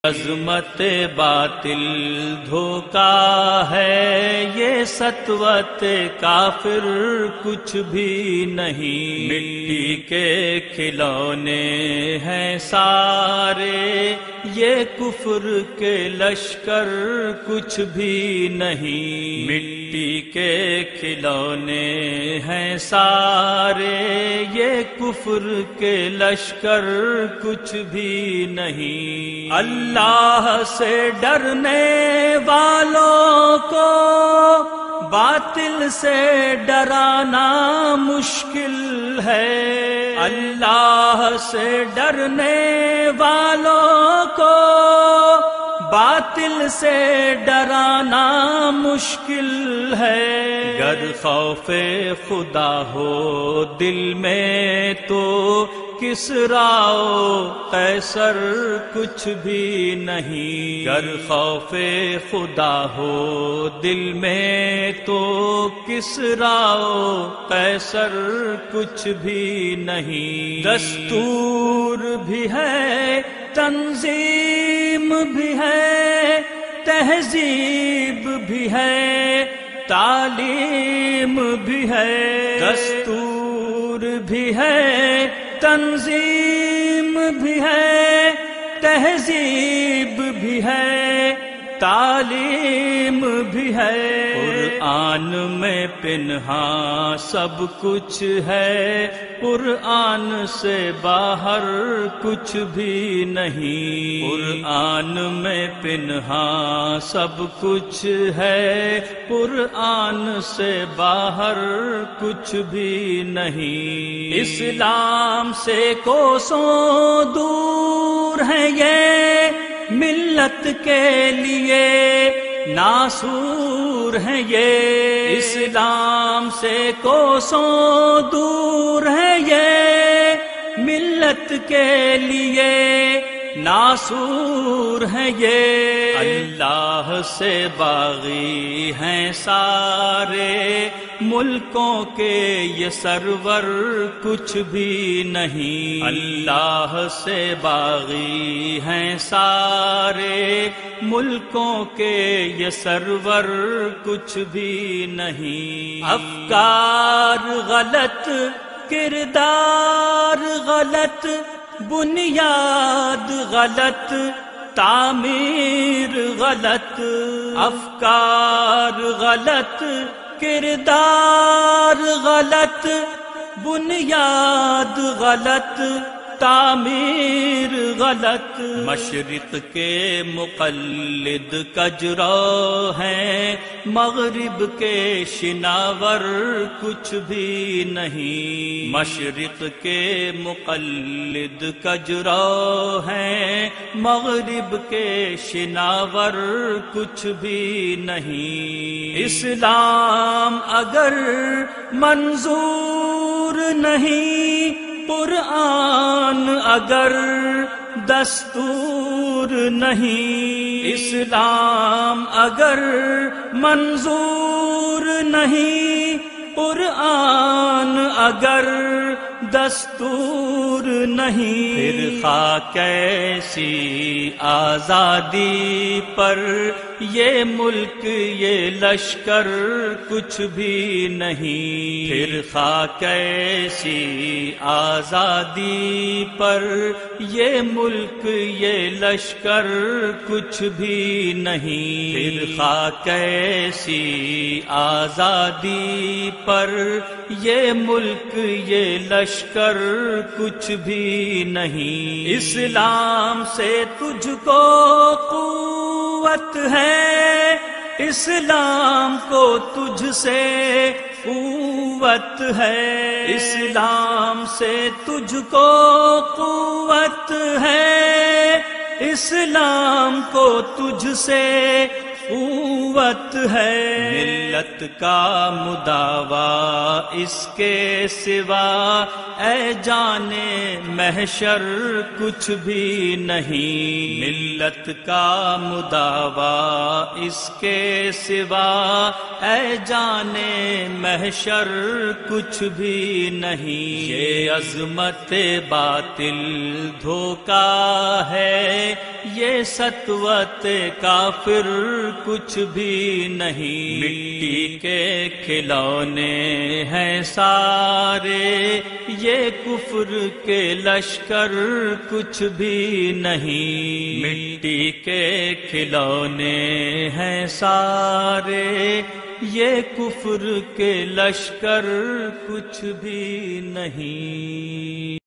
عظمت باطل دھوکا ہے، یہ سطوت کافر کچھ بھی نہیں۔ مٹی کے کھلونے ہیں سارے، یہ کفر کے لشکر کچھ بھی نہیں۔ مٹی کے کھلونے ہیں سارے، یہ کفر کے لشکر کچھ بھی نہیں۔ اللہ سے ڈرنے والوں کو باطل سے ڈرانا مشکل ہے۔ اللہ سے ڈرنے والوں کو باطل سے ڈرانا مشکل ہے۔ گر خوف خدا ہو دل میں تو کسریٰ و قیصر کچھ بھی نہیں۔ گر خوف خدا ہو دل میں تو کسریٰ و قیصر کچھ بھی نہیں۔ دستور بھی ہے، تنظیم بھی ہے، تہذیب بھی ہے، تعلیم بھی ہے۔ دستور بھی ہے، تنظیم بھی ہے، تہذیب بھی ہے، تعلیم بھی ہے۔ قرآن میں پنہاں سب کچھ ہے، قرآن سے باہر کچھ بھی نہیں۔ قرآن میں پنہاں سب کچھ ہے، قرآن سے باہر کچھ بھی نہیں۔ اسلام سے کوسوں دور ہے یہ، ملت کے لیے ناسور ہے یہ۔ اسلام سے کوسوں دور ہے یہ، ملت کے لیے ناسور ہے یہ۔ اللہ سے باغی ہیں سارے ملکوں کے یہ سرور کچھ بھی نہیں۔ اللہ سے باغی ہیں سارے ملکوں کے یہ سرور کچھ بھی نہیں۔ افکار غلط، کردار غلط، بنیاد غلط، تعمیر غلط۔ افکار غلط، کردار غلط، بنیاد غلط، تعمیر غلط۔ مشرق کے مقلد کجرو ہیں، مغرب کے شناور کچھ بھی نہیں۔ مشرق کے مقلد کجرو ہیں، مغرب کے شناور کچھ بھی نہیں۔ اسلام اگر منظور نہیں، قرآن اگر دستور نہیں۔ اسلام اگر منظور نہیں، قرآن اگر دستور نہیں۔ پھر خواہ کیسی آزادی پر یہ ملک یہ لشکر کچھ بھی نہیں۔ پھر خواہ کیسی آزادی پر یہ ملک یہ لشکر کچھ بھی نہیں۔ پھر خواہ کیسی آزادی پر یہ ملک یہ لشکر کچھ بھی نہیں۔ اسلام سے تجھ کو قوت ہے، اسلام کو تجھ سے قوت ہے۔ اسلام سے تجھ کو قوت ہے، اسلام کو تجھ سے قوت ہے۔ ملت کا مداوا اس کے سوا اے جانے محشر کچھ بھی نہیں۔ ملت کا مداوا اس کے سوا اے جانے محشر کچھ بھی نہیں۔ یہ عظمت باطل دھوکا ہے، یہ سطوت کافر کچھ بھی نہیں، مٹی کے کھلونے ہیں سارے، یہ کفر کے لشکر کچھ بھی نہیں، مٹی کے کھلونے ہیں سارے، یہ کفر کے لشکر کچھ بھی نہیں۔